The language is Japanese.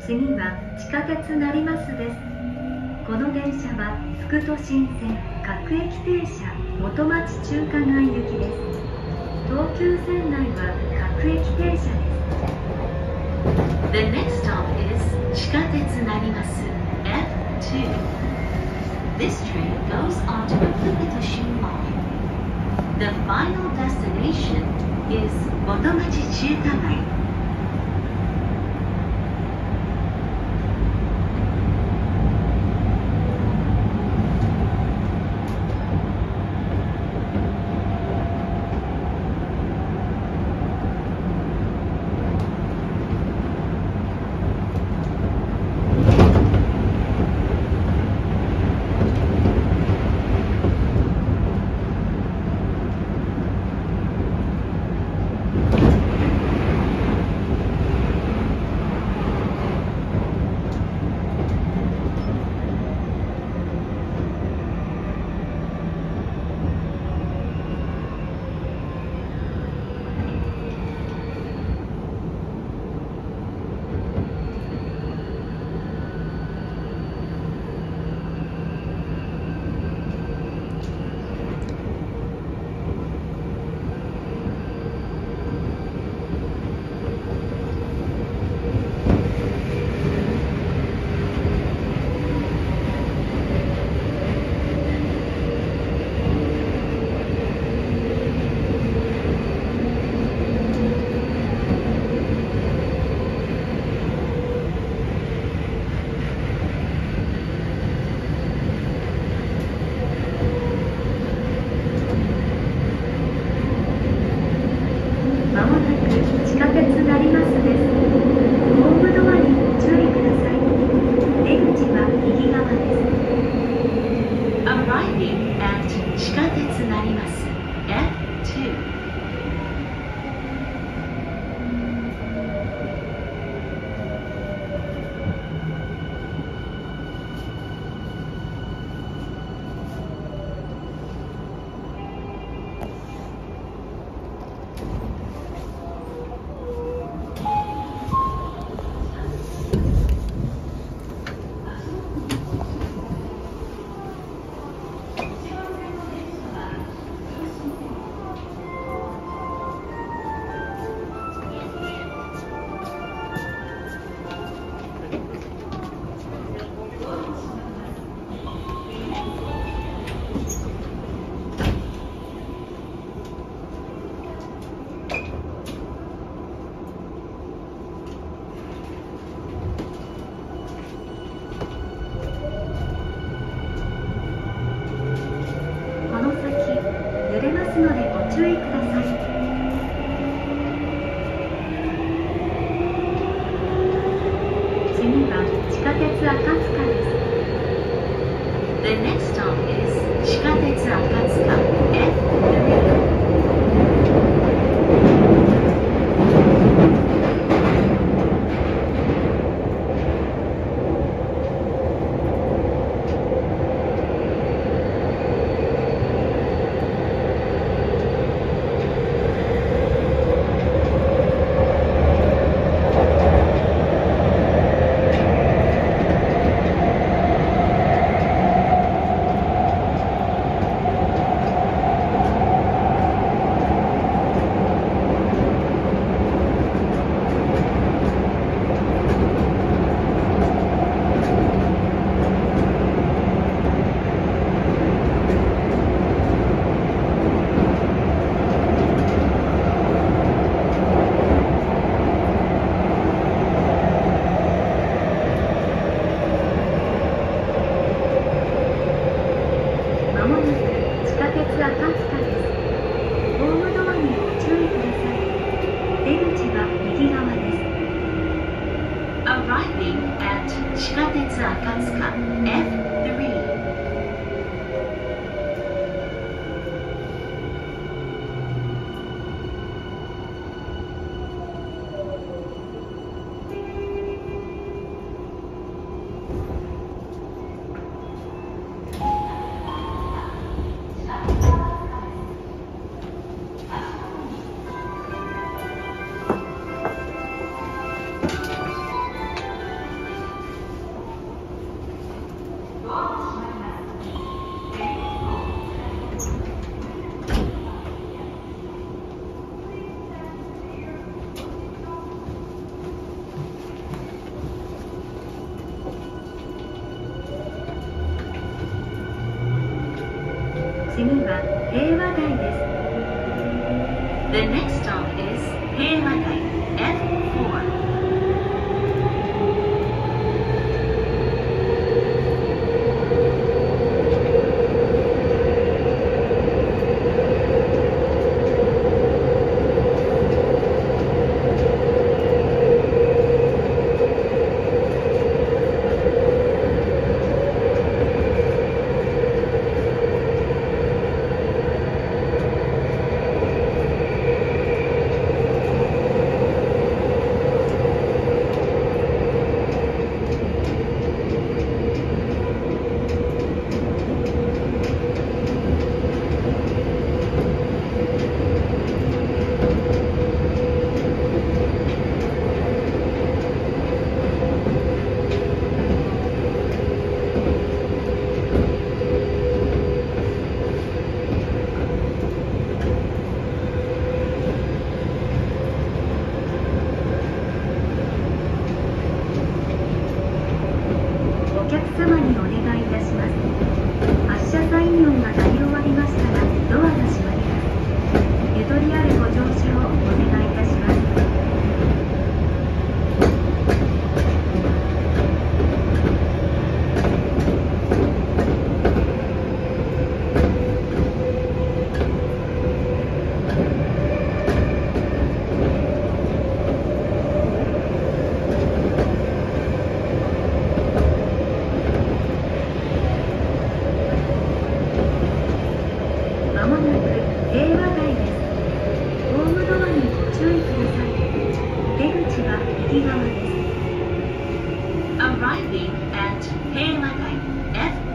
次は地下鉄成増です。この電車は副都心線各駅停車元町中華街行きです。東急線内は各駅停車です。 The next stop is 地下鉄成増 F2. This train goes on to the Fukutoshima line. The final destination is 元町中華街。The next stop is 地下鉄赤塚 F3. Arriving at 地下鉄赤塚 F3. 次は平和台です。 The next stop is Heiwadai F4. お客様にお願いいたします。発車サイン音が鳴り終わりましたらドアが閉まります。ゆとりあるご乗車をお願いいたします。まもなく平和台です。ホームドアにご注意ください。出口は右側です。 Arriving at Heiwadai F4.